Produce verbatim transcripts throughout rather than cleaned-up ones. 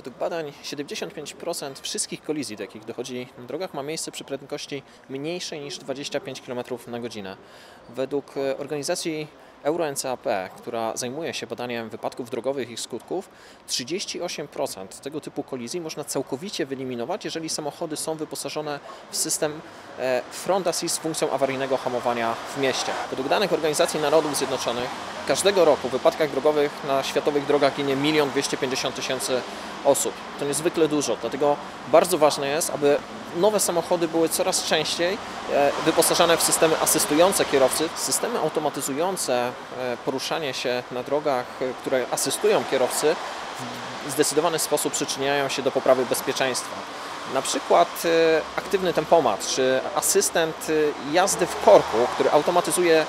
Według badań siedemdziesiąt pięć procent wszystkich kolizji, do jakich dochodzi na drogach, ma miejsce przy prędkości mniejszej niż dwadzieścia pięć kilometrów na godzinę. Według organizacji Euro N C A P, która zajmuje się badaniem wypadków drogowych i ich skutków, trzydzieści osiem procent tego typu kolizji można całkowicie wyeliminować, jeżeli samochody są wyposażone w system Front Assist z funkcją awaryjnego hamowania w mieście. Według danych Organizacji Narodów Zjednoczonych każdego roku w wypadkach drogowych na światowych drogach ginie milion dwieście pięćdziesiąt tysięcy osób. To niezwykle dużo, dlatego bardzo ważne jest, aby nowe samochody były coraz częściej wyposażane w systemy asystujące kierowcy, systemy automatyzujące poruszanie się na drogach, które asystują kierowcy, w zdecydowany sposób przyczyniają się do poprawy bezpieczeństwa. Na przykład aktywny tempomat czy asystent jazdy w korku, który automatyzuje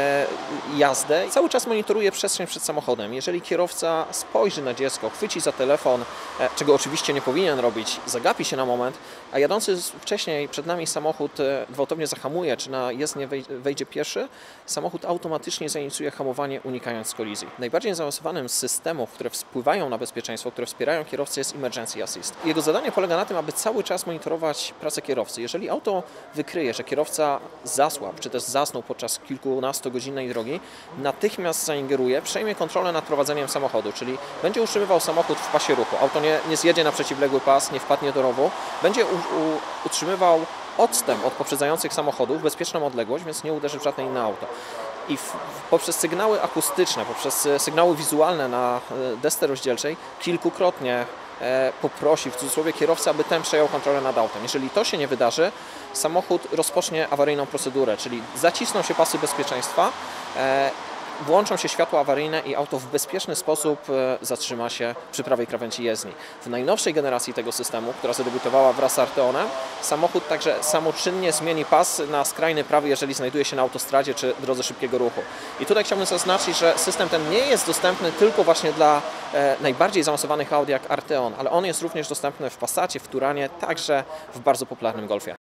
jazdę i cały czas monitoruje przestrzeń przed samochodem. Jeżeli kierowca spojrzy na dziecko, chwyci za telefon, czego oczywiście nie powinien robić, zagapi się na moment, a jadący wcześniej przed nami samochód gwałtownie zahamuje, czy na jezdnię wejdzie pieszy, samochód automatycznie zainicjuje hamowanie, unikając kolizji. Najbardziej zaawansowanym z systemów, które wpływają na bezpieczeństwo, które wspierają kierowcę, jest Emergency Assist. Jego zadanie polega na tym, aby cały czas monitorować pracę kierowcy. Jeżeli auto wykryje, że kierowca zasłabł, czy też zasnął podczas kilkunastogodzinnej drogi, natychmiast zaingeruje, przejmie kontrolę nad prowadzeniem samochodu, czyli będzie utrzymywał samochód w pasie ruchu. Auto nie, nie zjedzie na przeciwległy pas, nie wpadnie do rowu, będzie u, u, utrzymywał odstęp od poprzedzających samochodów, bezpieczną odległość, więc nie uderzy w żadne inne auto. I w, poprzez sygnały akustyczne, poprzez sygnały wizualne na desce rozdzielczej kilkukrotnie e, poprosi w cudzysłowie kierowcę, aby ten przejął kontrolę nad autem. Jeżeli to się nie wydarzy, samochód rozpocznie awaryjną procedurę, czyli zacisną się pasy bezpieczeństwa, e, włączą się światła awaryjne i auto w bezpieczny sposób zatrzyma się przy prawej krawędzi jezdni. W najnowszej generacji tego systemu, która zadebiutowała wraz z Arteonem, samochód także samoczynnie zmieni pas na skrajny prawy, jeżeli znajduje się na autostradzie czy drodze szybkiego ruchu. I tutaj chciałbym zaznaczyć, że system ten nie jest dostępny tylko właśnie dla e, najbardziej zaawansowanych aut jak Arteon, ale on jest również dostępny w Passacie, w Turanie, także w bardzo popularnym Golfie.